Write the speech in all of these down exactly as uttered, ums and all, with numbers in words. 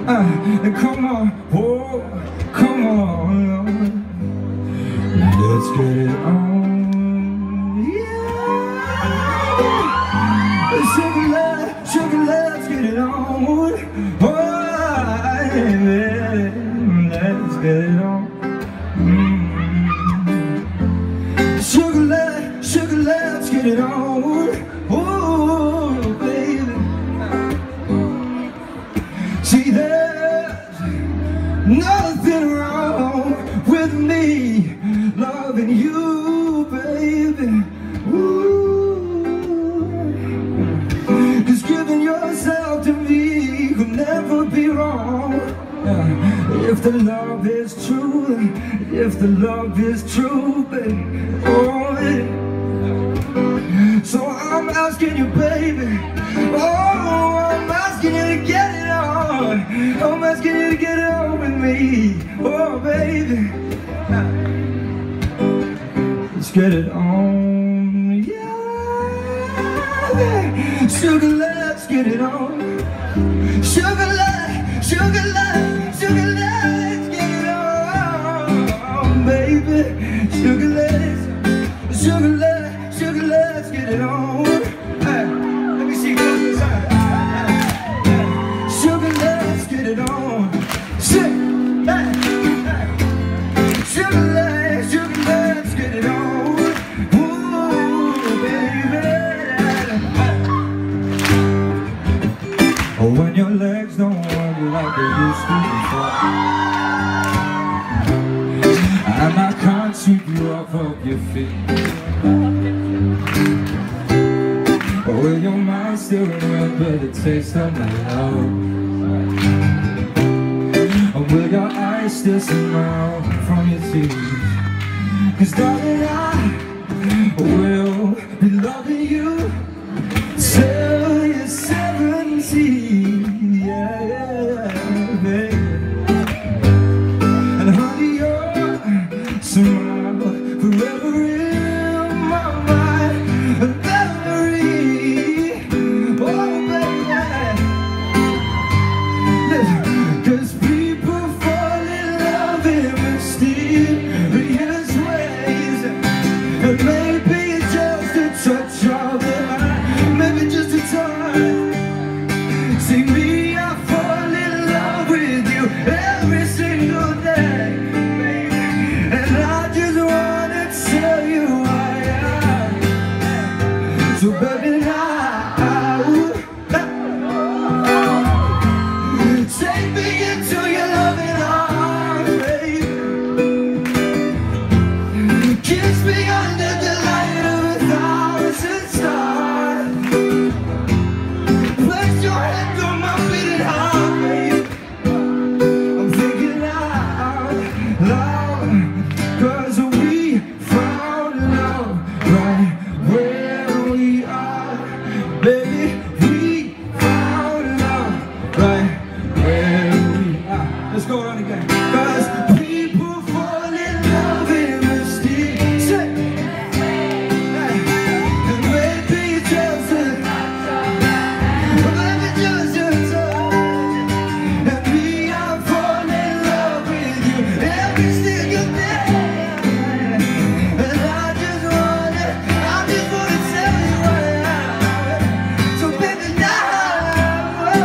Uh, come on, oh, come on, let's get it on, yeah. Sugar love, sugar love, let's get it on, oh, yeah. Let's get it on. Mm. Sugar love, sugar love, let's get it on, oh, baby. See, there's nothing wrong with me loving you, baby. Ooh. 'Cause giving yourself to me could never be wrong. If the love is true, if the love is true, baby. Oh, yeah. So I'm asking you, baby. Oh, I'm asking you to get it on. I'm asking you to get it on with me. Oh, baby. Let's get it on. Yeah. Sugar, let's get it on. Sugar, let's, sugar, let's, sugar, let's get it on, baby. Sugar, let's, sugar, let's, sugar, let's get it on. Hey, let me see you go this side. Sugar, let's get it on. Sit, hey, hey. Sugar, let's, sugar, let's get it on. Ooh, baby. Oh, when your legs don't work like they used to before, and I can't sweep you off of your feet. But will your mind still remember the taste of my love? Or will your eyes still smile from your teeth? 'Cause darling, I will be loving you till you're seventeen. Yeah, yeah, baby. And honey, your smile forever in my mind. Memory, oh baby. Listen, 'cause people fall in love in mysterious ways. And maybe it's just a touch of the eye, maybe just a touch. See me, I fall in love with you every single day, baby. And I just wanna tell you I am. So baby, now take me into your loving arms, baby. Kiss me under the light of a thousand stars. Place your hand on my beating heart, baby. I'm thinking out loud, 'cause we found love right where we are. Baby, we found love right where we are. Let's go around again. 'Cause people fall in love in mysterious ways. And maybe it's just a maybe just a touch. And me, I fall in love with you every single day. And I just wanna, I just wanna tell you I am. So baby, now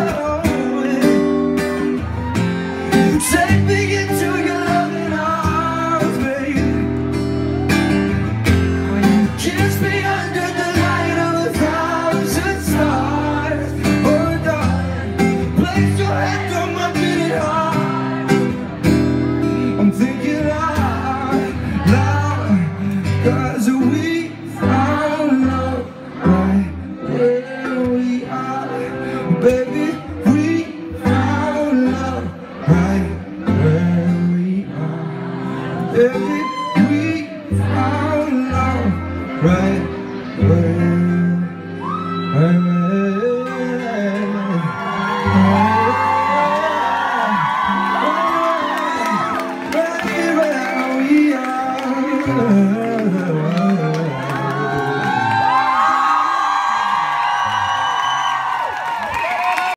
take me into your loving arms, baby. Kiss me under the light of a thousand stars. Oh darling, place your hand on my beating heart. I'm thinking out loud, 'cause we found love right where we are. Baby, we found love right where we are. Baby,